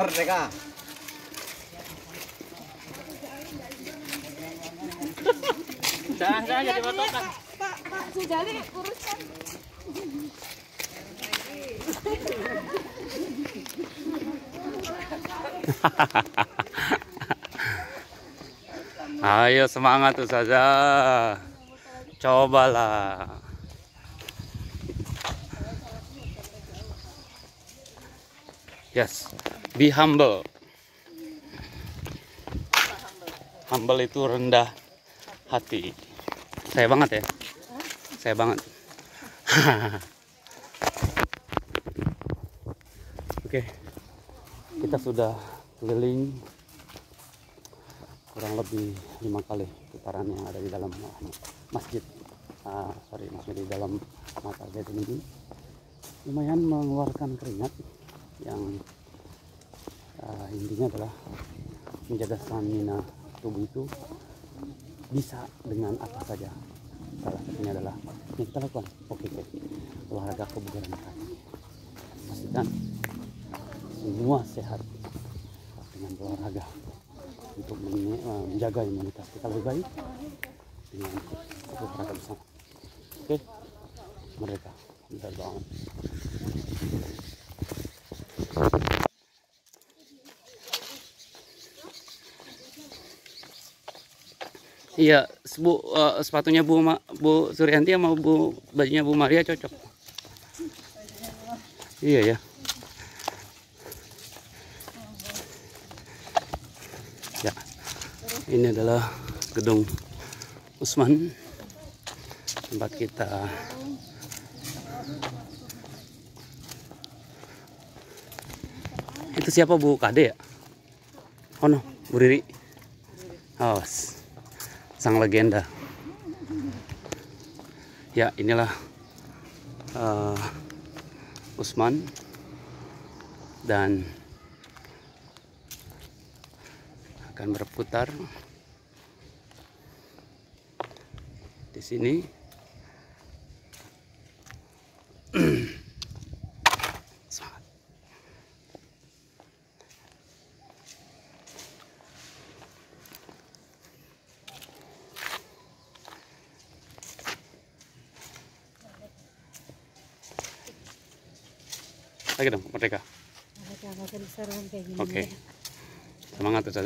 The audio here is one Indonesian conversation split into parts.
Merdeka. Jangan saja difotokan. Pak Sujali uruskan. Ayo semangat tuh saja. Cobalah. Yes, be humble. Humble itu rendah hati. Saya banget ya. Saya banget. Oke, kita sudah keliling kurang lebih 5 kali putaran yang ada di dalam masjid. Masjid di dalam Mata Zaitun ini. Lumayan mengeluarkan keringat yang intinya adalah menjaga stamina tubuh itu bisa dengan apa saja. Salah satunya adalah yang kita lakukan olahraga kebugaran kaki. Pastikan semua sehat dengan olahraga untuk menjaga imunitas kita lebih baik dengan olahraga bersama. Oke, Merdeka bisa banget. Iya, sepatunya Bu Suryanti sama bajunya Bu Maria cocok. Iya ya. Ya, ini adalah gedung Usman, tempat kita itu siapa Bu Kade ya? Oh no, Bu Riri. Oh, sang legenda. Ya, inilah Usman dan akan berputar di sini. Semangat. Lagi dong, Merdeka. Oke. Semangat tuh saja.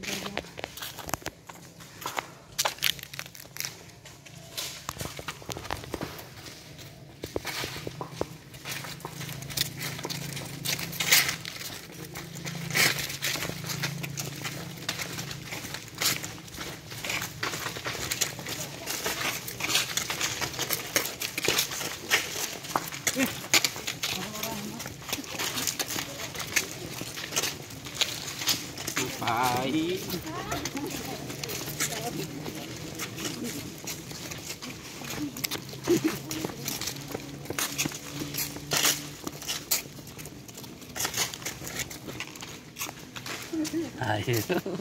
Baik. Ayo.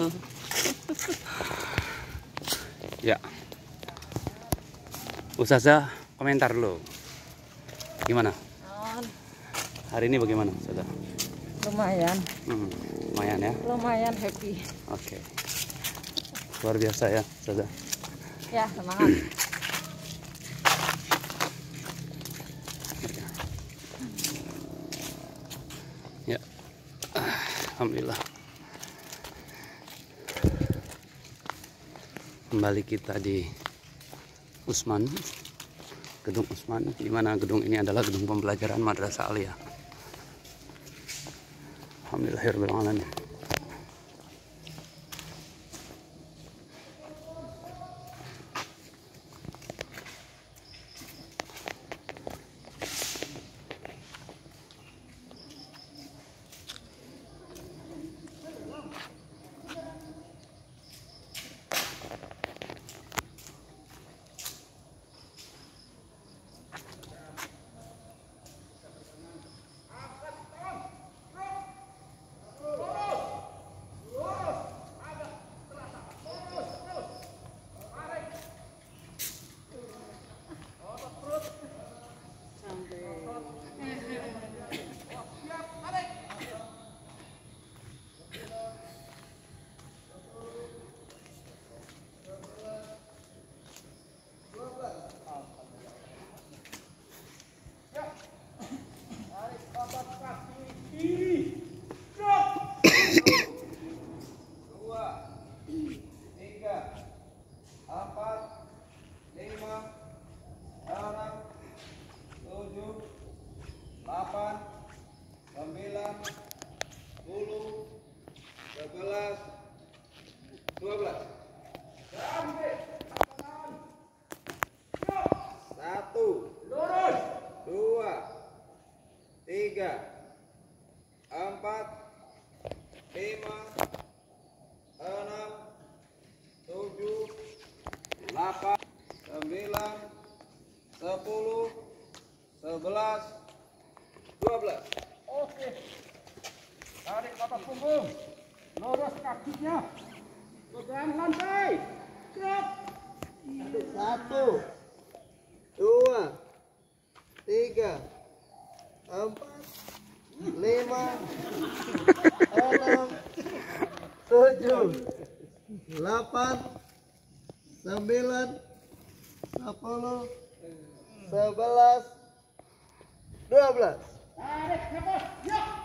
Ya. Ustazah, komentar dulu. Gimana? Hari ini bagaimana, Ustazah? Lumayan. Lumayan ya. Lumayan happy. Oke. Luar biasa ya, Ustazah. Ya, semangat. Ya. Alhamdulillah. Kembali kita di Usman, gedung Usman, di mana gedung ini adalah gedung pembelajaran Madrasah Aliyah. Alhamdulillahirabbil alamin. 12. Oke. Tarik ke atas punggung. Lurus kakinya. Pegang lantai. Gerak. 1, 2, 3, 4, 5, 6, 7, 8, 9, 10, 11, 12. Tarik nafas. Ya.